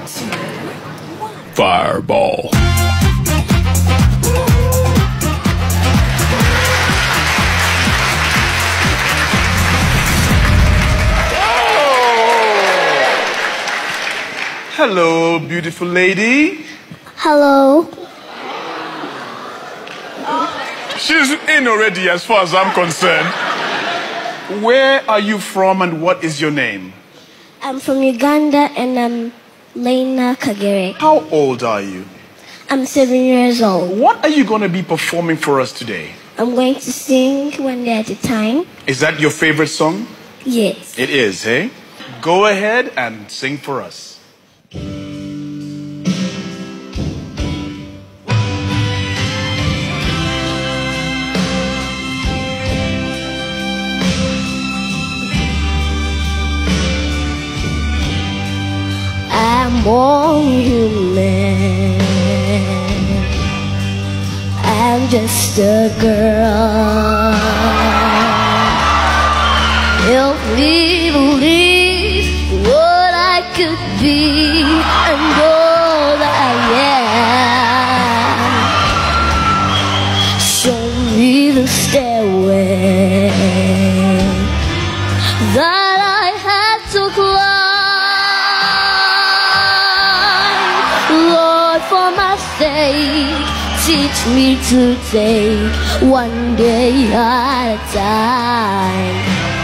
Fireball. Hello, beautiful lady. Hello. She's in already as far as I'm concerned. Where are you from and what is your name? I'm from Uganda and I'm Lena Kagere. How old are you? I'm 7 years old. What are you going to be performing for us today? I'm going to sing One Day at a Time. Is that your favorite song? Yes. It is, hey? Go ahead and sing for us. I'm all human. I'm just a girl. Help me believe what I could be and all that I am. Show me the stairway that I had to climb. Lord, for my sake, teach me to take one day at a time.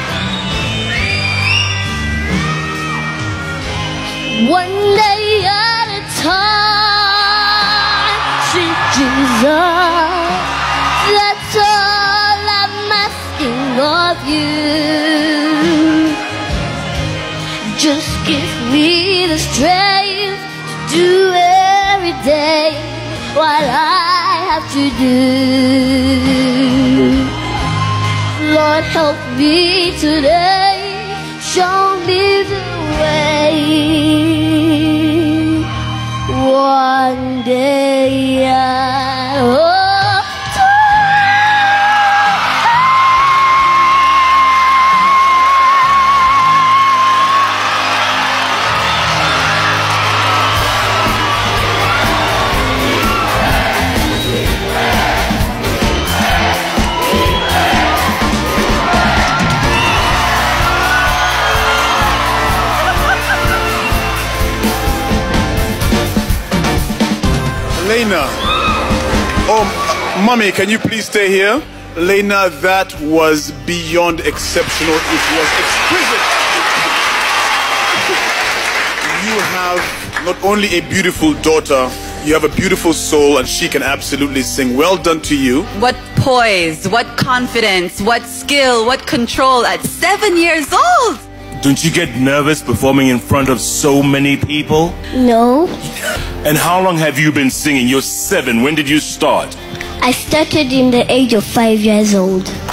One day at a time, sweet Jesus, that's all I'm asking of you. Just give me the strength to do every day what I have to do. Lord, help me today, show me the way. One day at a Lena. Oh, mommy, can you please stay here? Lena, that was beyond exceptional. It was exquisite. You have not only a beautiful daughter, you have a beautiful soul, and she can absolutely sing. Well done to you. What poise, what confidence, what skill, what control at 7 years old. Don't you get nervous performing in front of so many people? No. And how long have you been singing? You're 7. When did you start? I started in the age of 5 years old. 5,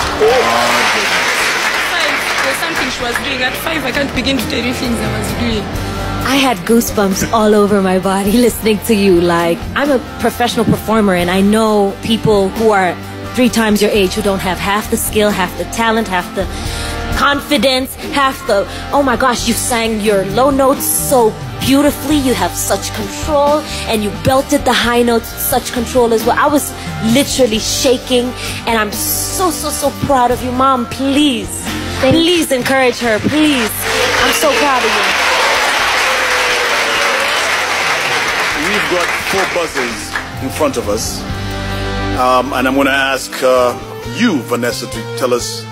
there's something she was doing. At 5, I can't begin to tell you things I was doing. I had goosebumps all over my body listening to you. Like, I'm a professional performer and I know people who are 3 times your age who don't have half the skill, half the talent, half the confidence, half the, oh my gosh, you sang your low notes so beautifully, you have such control, and you belted the high notes with such control as well. I was literally shaking, and I'm so proud of you. Mom, please encourage her, please. I'm so proud of you. We've got 4 buzzers in front of us, and I'm going to ask you, Vanessa, to tell us